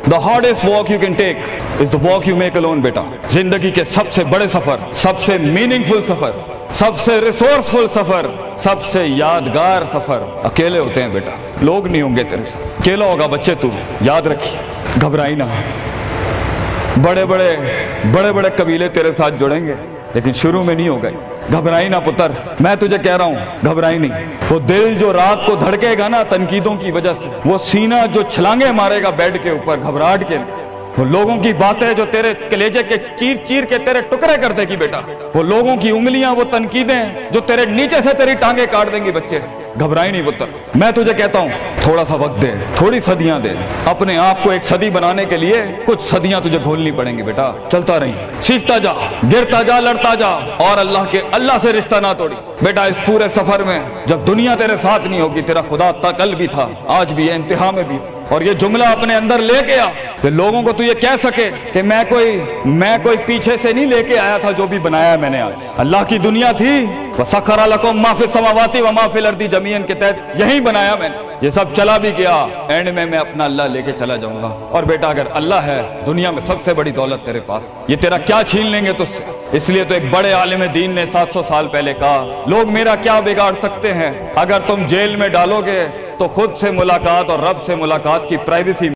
The hardest walk you can take is the walk you make alone بیٹا. زندگی کے سب سے بڑے سفر, سب سے میننگ سفر, سب سے ریسورسفل سفر, سب سے یادگار سفر اکیلے ہوتے ہیں بیٹا. لوگ نہیں ہوں گے تیرے ساتھ, اکیلا ہوگا بچے تو. یاد رکھیے, گھبرائی نہ. بڑے بڑے قبیلے تیرے ساتھ جڑیں گے لیکن شروع میں نہیں ہو گئے. گھبرائی نہ پتر, میں تجھے کہہ رہا ہوں گھبرائی نہیں. وہ دل جو رات کو دھڑکے گا نا تنقیدوں کی وجہ سے, وہ سینہ جو چھلانگے مارے گا بیڈ کے اوپر گھبراہٹ کے, وہ لوگوں کی باتیں جو تیرے کلیجے کے چیر چیر کے تیرے ٹکڑے کر دے گی بیٹا, وہ لوگوں کی انگلیاں, وہ تنقیدیں جو تیرے نیچے سے تیری ٹانگیں کاٹ دیں گی بچے. گھبرائی نہیں پتر. میں تجھے کہتا ہوں تھوڑا سا وقت دے, تھوڑی صدیاں دے. اپنے آپ کو ایک صدی بنانے کے لیے کچھ صدیاں تجھے گھولنی پڑیں گی بیٹا. چلتا رہی, سیکھتا جا, گرتا جا, لڑتا جا, اور اللہ سے رشتہ نہ توڑی بیٹا. اس پورے سفر میں جب دنیا تیرے ساتھ نہیں ہوگی, تیرا خدا تا کل بھی تھا, آج بھی ہے, انتہا میں بھی. اور یہ جملہ اپنے اندر لے کے آ کہ لوگوں کو تو یہ کہہ سکے کہ میں کوئی پیچھے سے نہیں لے کے آیا تھا, جو بھی بنایا میں نے آج. اللہ کی دنیا تھی, وَسَخَّرَ لَكُم مَّا فِي السَّمَاوَاتِ وَمَا فِي الْأَرْضِ جَمِيعًا کے تحت یہی بنایا میں نے. یہ سب چلا بھی گیا, اینڈ میں اپنا اللہ لے کے چلا جاؤں گا. اور بیٹا اگر اللہ ہے, دنیا میں سب سے بڑی دولت تیرے پاس, یہ تیرا کیا چھین لیں گے تجھ سے. اس لیے تو ایک بڑے عالم دین نے 700 سال پہلے کہا, لوگ میرا کیا بگاڑ سکتے ہیں, اگر تم جیل میں ڈالو گے تو خود سے ملاقات اور رب سے ملاقات کی پرائیویسی